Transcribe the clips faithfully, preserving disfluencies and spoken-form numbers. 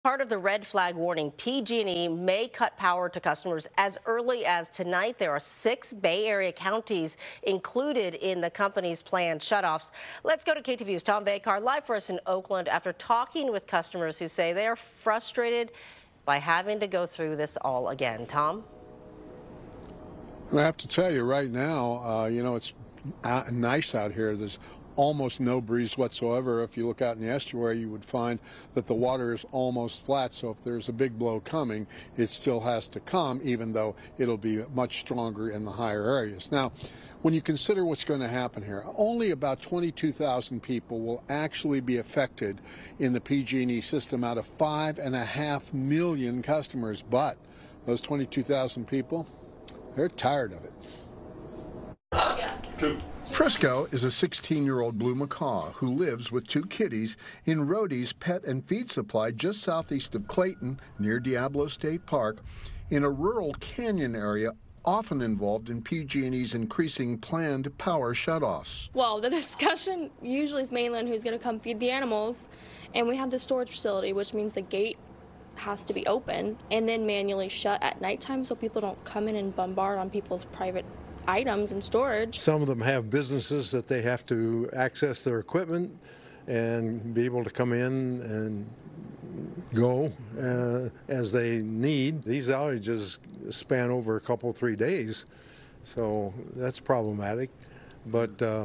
Part of the red flag warning, P G and E may cut power to customers as early as tonight. There are six Bay Area counties included in the company's planned shutoffs. Let's go to K T V U's Tom Bakar live for us in Oakland after talking with customers who say they are frustrated by having to go through this all again. Tom? I have to tell you right now, uh, you know, it's uh, nice out here. There's almost no breeze whatsoever. If you look out in the estuary, you would find that the water is almost flat. So if there's a big blow coming, it still has to come, even though it'll be much stronger in the higher areas. Now, when you consider what's going to happen here, only about twenty-two thousand people will actually be affected in the P G and E system out of five and a half million customers. But those twenty-two thousand people, they're tired of it. Yeah. Two. Frisco is a sixteen-year-old blue macaw who lives with two kitties in Rody's Pet and Feed Supply just southeast of Clayton, near Diablo State Park, in a rural canyon area often involved in P G and E's increasing planned power shutoffs. Well, the discussion usually is mainly on who's going to come feed the animals, and we have the storage facility, which means the gate has to be open and then manually shut at nighttime so people don't come in and bombard on people's private items and storage. Some of them have businesses that they have to access their equipment and be able to come in and go uh, as they need. These outages span over a couple, three days, so that's problematic. But uh,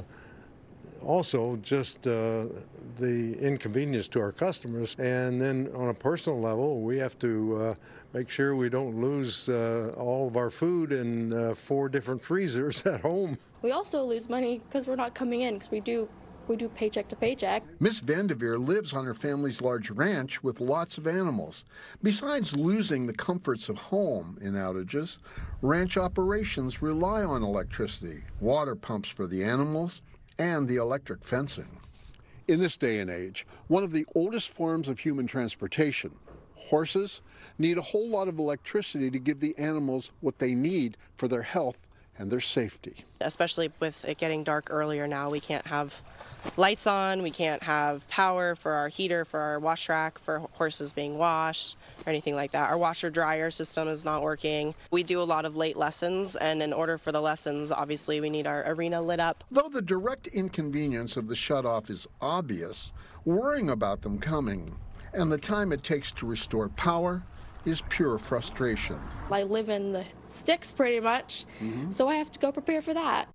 also just uh, the inconvenience to our customers. And then on a personal level, we have to uh, make sure we don't lose uh, all of our food in uh, four different freezers at home. We also lose money because we're not coming in because we do we do paycheck to paycheck. Miss Vandeveer lives on her family's large ranch with lots of animals. Besides losing the comforts of home in outages, ranch operations rely on electricity, water pumps for the animals, and the electric fencing. In this day and age, one of the oldest forms of human transportation, horses, need a whole lot of electricity to give the animals what they need for their health and their safety. Especially with it getting dark earlier now, we can't have lights on, we can't have power for our heater, for our wash rack, for horses being washed, or anything like that. Our washer dryer system is not working. We do a lot of late lessons, and in order for the lessons, obviously we need our arena lit up. Though the direct inconvenience of the shutoff is obvious, worrying about them coming and the time it takes to restore power is pure frustration. I live in the sticks pretty much, mm-hmm. so I have to go prepare for that.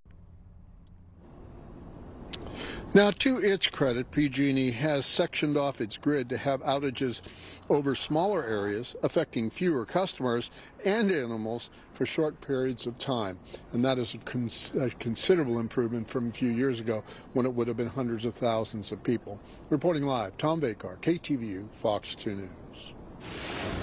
Now, to its credit, P G and E has sectioned off its grid to have outages over smaller areas, affecting fewer customers and animals for short periods of time. And that is a, cons a considerable improvement from a few years ago when it would have been hundreds of thousands of people. Reporting live, Tom Bakar, K T V U, Fox two News.